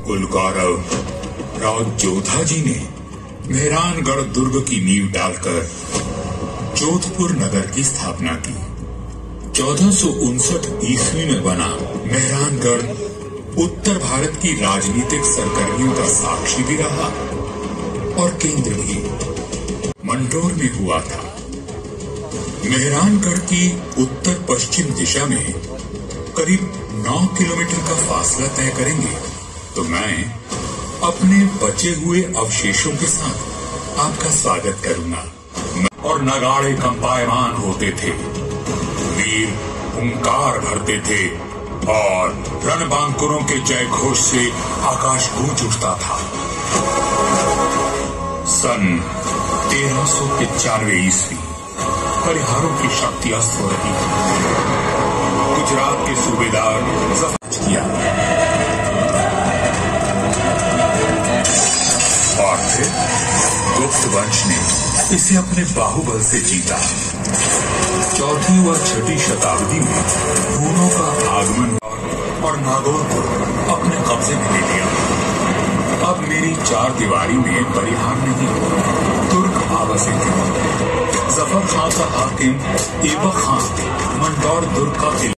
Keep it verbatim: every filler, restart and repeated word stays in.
कुलगौरव राव जोधा जी ने मेहरानगढ़ दुर्ग की नींव डालकर जोधपुर नगर की स्थापना की। चौदह सौ उनसठ ईस्वी में बना मेहरानगढ़ उत्तर भारत की राजनीतिक सरगर्मियों का साक्षी भी रहा और केंद्र भी मंडोर में हुआ था। मेहरानगढ़ की उत्तर पश्चिम दिशा में करीब नौ किलोमीटर का फासला तय करेंगे तो मैं अपने बचे हुए अवशेषों के साथ आपका स्वागत करूंगा। और नगाड़े कंपायमान होते थे, वीर हुंकार भरते थे और रणबांकुरों के जय घोष से आकाश गूंज उठता था। सन तेरह सौ पिचानवे ईस्वी परिहारों की शक्ति अस्त हो रही थी। गुजरात के सूबेदार जफर किया और फिर गुप्त वंश ने इसे अपने बाहुबल से जीता। चौथी व छठी शताब्दी में हूनों का आगमन और नागौर को अपने कब्जे में ले लिया। अब मेरी चार दीवारी में परिहार नहीं, तुर्क आवासित है। जफर खां का हाकिम ऐबक खान मंडौर दुर्ग का